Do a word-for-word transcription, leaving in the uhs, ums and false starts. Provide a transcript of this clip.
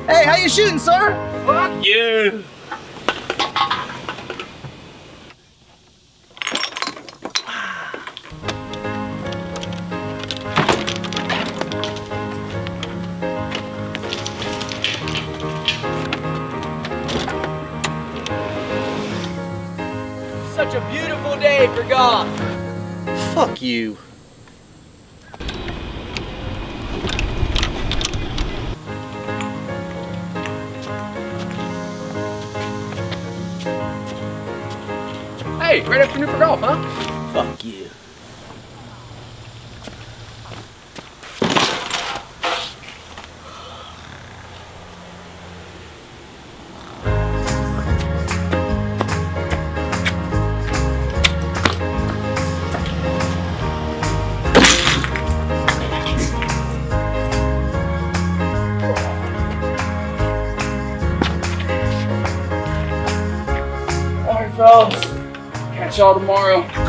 Hey, how you shooting, sir? Fuck you! Such a beautiful day for golf. Fuck you. Hey, great afternoon for golf, huh? Fuck you. Alright, fellas. Catch y'all tomorrow.